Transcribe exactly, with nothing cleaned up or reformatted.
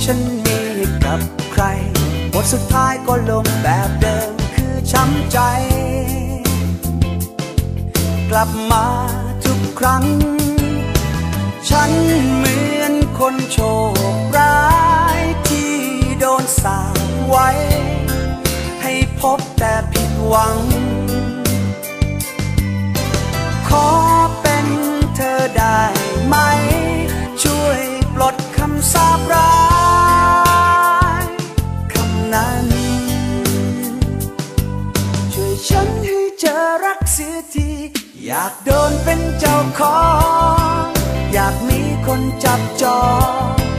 ฉันมีกับใครบทสุดท้ายก็ลงแบบเดิมคือช้ำใจกลับมาทุกครั้งฉันเหมือนคนโชคร้ายที่โดนสาปไว้ให้พบแต่ผิดหวังขอเป็นเธอได้ไหมช่วยปลดคำสาปร้ายคำนั้นช่วยฉันให้เจอรักเสียทีอยากโดนเป็นเจ้าของอยากมีคนจับจอง